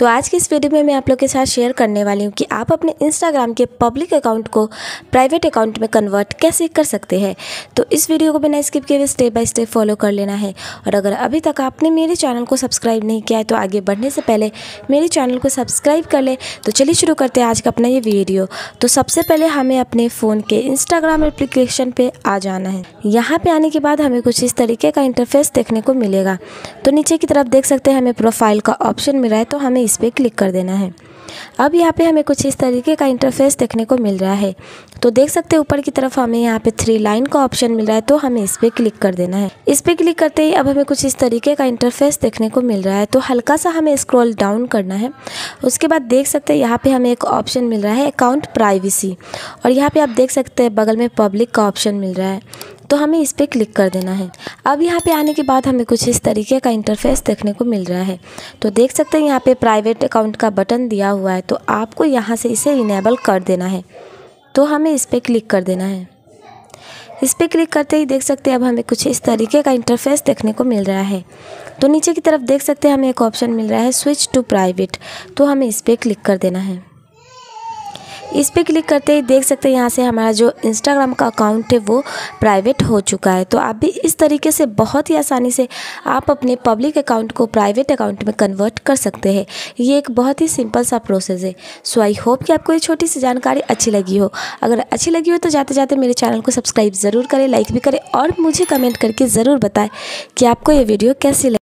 तो आज की इस वीडियो में मैं आप लोग के साथ शेयर करने वाली हूँ कि आप अपने इंस्टाग्राम के पब्लिक अकाउंट को प्राइवेट अकाउंट में कन्वर्ट कैसे कर सकते हैं। तो इस वीडियो को बिना स्किप किए हुए स्टेप बाय स्टेप फॉलो कर लेना है। और अगर अभी तक आपने मेरे चैनल को सब्सक्राइब नहीं किया है तो आगे बढ़ने से पहले मेरे चैनल को सब्सक्राइब कर ले। तो चलिए शुरू करते हैं आज का अपना ये वीडियो। तो सबसे पहले हमें अपने फ़ोन के इंस्टाग्राम एप्लीकेशन पे आ जाना है। यहाँ पे आने के बाद हमें कुछ इस तरीके का इंटरफेस देखने को मिलेगा। तो नीचे की तरफ देख सकते हैं हमें प्रोफाइल का ऑप्शन मिल रहा है, तो हमें इस पर क्लिक कर देना है। अब यहाँ पे हमें कुछ इस तरीके का इंटरफेस देखने को मिल रहा है। तो देख सकते हैं ऊपर की तरफ हमें यहाँ पे 3 लाइन का ऑप्शन मिल रहा है, तो हमें इस पर क्लिक कर देना है। इस पर क्लिक करते ही अब हमें कुछ इस तरीके का इंटरफेस देखने को मिल रहा है। तो हल्का सा हमें स्क्रॉल डाउन करना है। उसके बाद देख सकते हैं यहाँ पे हमें एक ऑप्शन मिल रहा है अकाउंट प्राइवेसी, और यहाँ पे आप देख सकते हैं बगल में पब्लिक का ऑप्शन मिल रहा है, तो हमें इस पर क्लिक कर देना है। अब यहाँ पे आने के बाद हमें कुछ इस तरीके का इंटरफेस देखने को मिल रहा है। तो देख सकते हैं यहाँ पे प्राइवेट अकाउंट का बटन दिया हुआ है, तो आपको यहाँ से इसे इनेबल कर देना है। तो हमें इस पर क्लिक कर देना है। इस पर क्लिक करते ही देख सकते हैं अब हमें कुछ इस तरीके का इंटरफेस देखने को मिल रहा है। तो नीचे की तरफ देख सकते हैं हमें एक ऑप्शन मिल रहा है स्विच टू प्राइवेट, तो हमें इस पर क्लिक कर देना है। इस पर क्लिक करते ही देख सकते हैं यहाँ से हमारा जो इंस्टाग्राम का अकाउंट है वो प्राइवेट हो चुका है। तो आप भी इस तरीके से बहुत ही आसानी से आप अपने पब्लिक अकाउंट को प्राइवेट अकाउंट में कन्वर्ट कर सकते हैं। ये एक बहुत ही सिंपल सा प्रोसेस है। सो आई होप कि आपको ये छोटी सी जानकारी अच्छी लगी हो। अगर अच्छी लगी हो तो जाते जाते मेरे चैनल को सब्सक्राइब ज़रूर करें, लाइक भी करें और मुझे कमेंट करके ज़रूर बताएं कि आपको ये वीडियो कैसी लगी।